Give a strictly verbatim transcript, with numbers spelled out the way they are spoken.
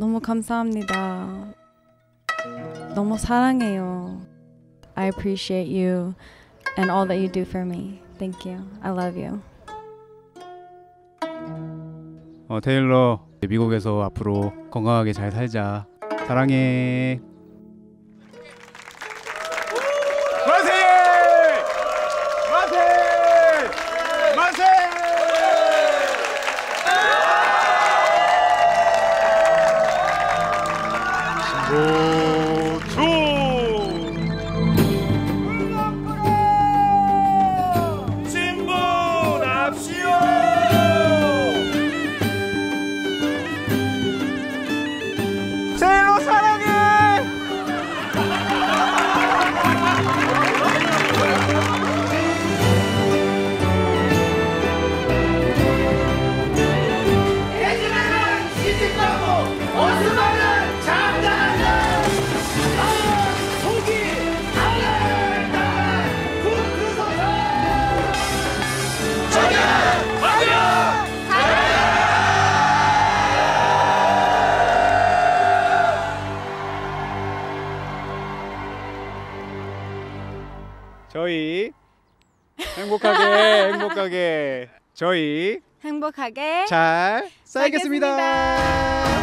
너무 감사합니다. 너무 사랑해요. I appreciate you and all that you do for me. Thank you. I love you. 어, 테일러, 미국에서 앞으로 건강하게 잘 살자. 사랑해. 만세! 만세! 만세! 신보초! 신분합시오! 테일러 사랑해! 예전에는 시집가고 어수선은 장가하는 속이 달달달 굵으소서 저녁 과연 저희 행복하게 행복하게 저희 행복하게 잘 살겠습니다. 살겠습니다.